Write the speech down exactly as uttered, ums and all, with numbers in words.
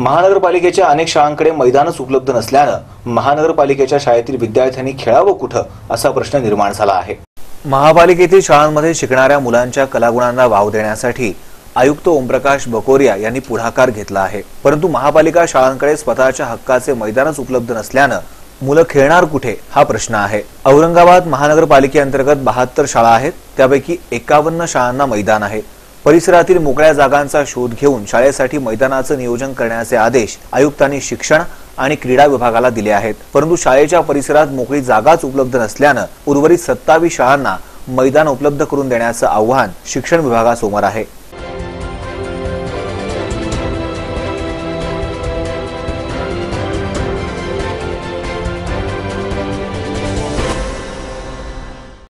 महानगरपालिकेच्या अनेक शाळांकडे मैदानच उपलब्ध नसल्यानं महानगरपालिकेच्या शाळेतील विद्यार्थ्यांनी खेळावं कुठं असा प्रश्न निर्माण झाला आहे। महापालिकेतील शाळांमध्ये शिकणाऱ्या मुलांच्या कलागुणांना वाव देण्यासाठी आयुक्त ओमप्रकाश बकोरिया यांनी पुढाकार घेतला आहे, परंतु महापालिका शाळांकडे स्वतःच्या हक्काचे मैदानच उपलब्ध नसल्यानं मुलं खेळणार कुठे हा प्रश्न आहे। औरंगाबाद महानगरपालिकेअंतर्गत बहात्तर शाळा आहेत, त्यापैकी एकावन्न शाळांना मैदान आहे। परिसरातील मोकळ्या जागांचा शोध घेऊन शाळेसाठी मैदानाचं नियोजन करण्याचे आदेश आयुक्तांनी शिक्षण आणि क्रीडा विभागाला दिले आहेत, परंतु शाळेच्या परिसरात मोकळी जागाच उपलब्ध नसल्यानं उर्वरित सत्तावीस शाळांना मैदान उपलब्ध करून देण्याचं आव्हान शिक्षण विभागासमोर आहे।